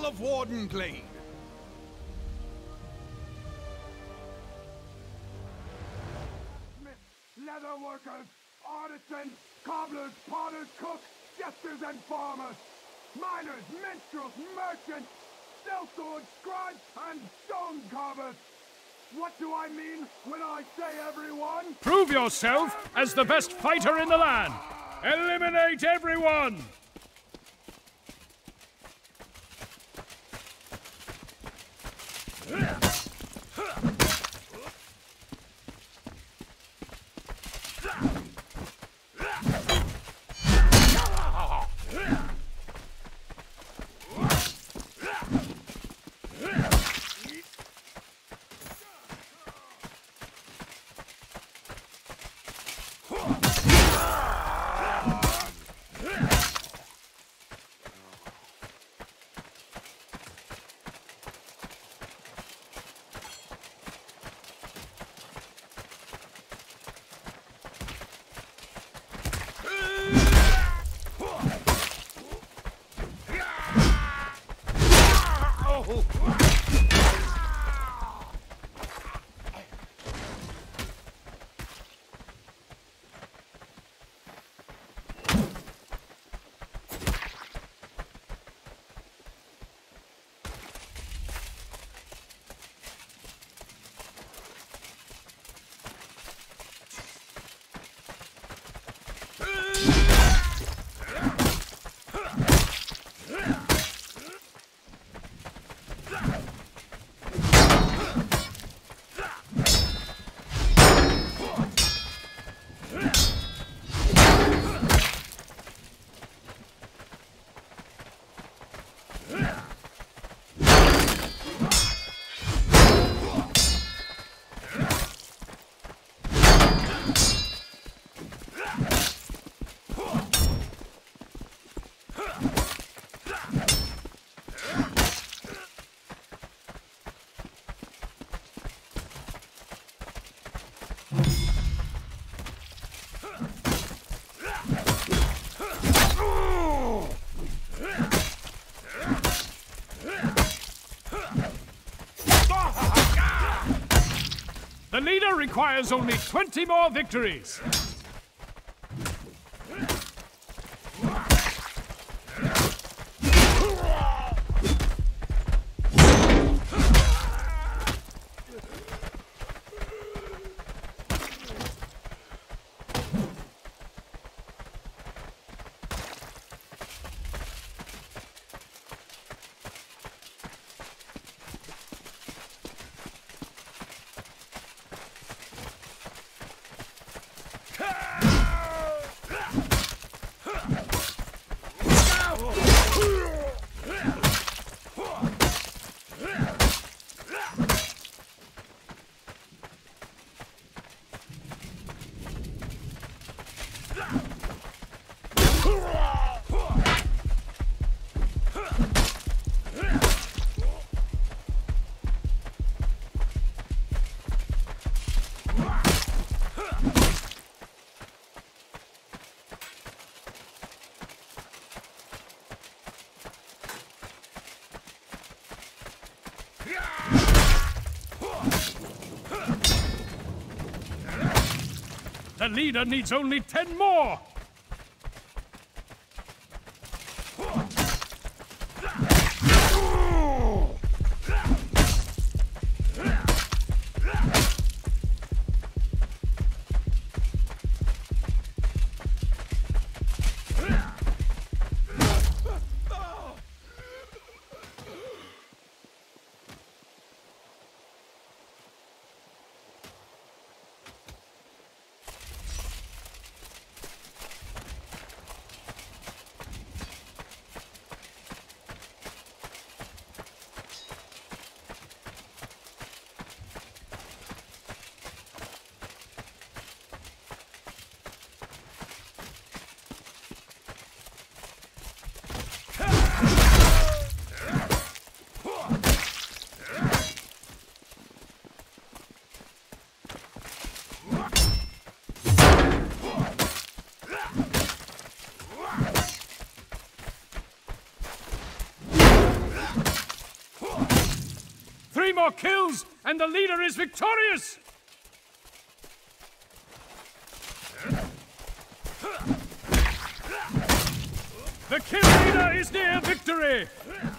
of Wardenglade. Leatherworkers, artisans, cobblers, potters, cooks, jesters, and farmers, miners, minstrels, merchants, sellswords, scribes, and stone carvers. What do I mean when I say everyone? Prove yourself as the best fighter in the land. Eliminate everyone! The leader requires only 20 more victories. The leader needs only 10 more! more kills, and the leader is victorious! The kill leader is near victory!